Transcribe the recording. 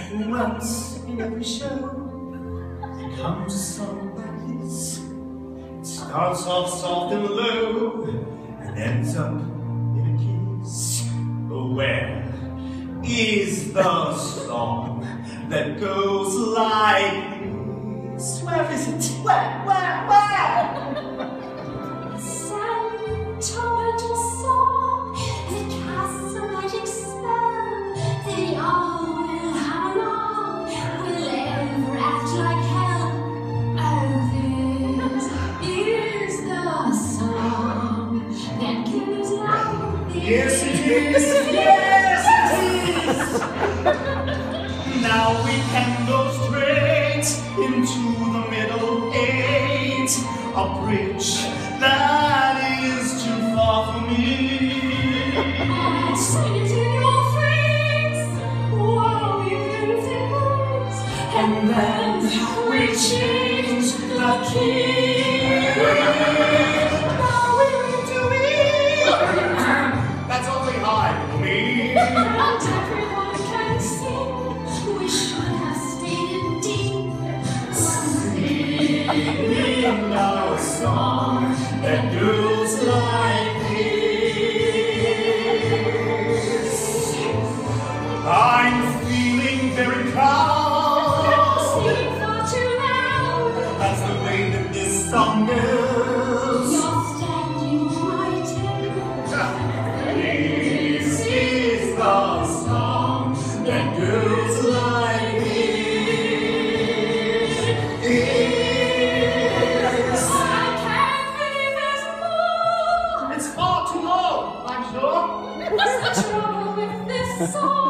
Once in every show, there comes a song like this. It starts off soft and low and ends up in a kiss. But where is the song that goes like this? Where is it? Where? Sentimental song that casts a magic spell. They all will hum along, will ever act like hell. Oh, this is the song that goes like this. Yes, it is. Yes, it is. Now we can go straight into the middle eight, a bridge that is too far for me. I'll sing it in your face while you move the notes, And then we change the key. Now we're doing. That's only high for me. and everyone can sing. We should have stayed in D. Singing our song that goes like this. I'm feeling very proud. Singing far too loud. That's the way that this song goes. You're standing right This is the song that goes like this. I can't believe there's more. It's far too long, I'm sure. What's the trouble with this song?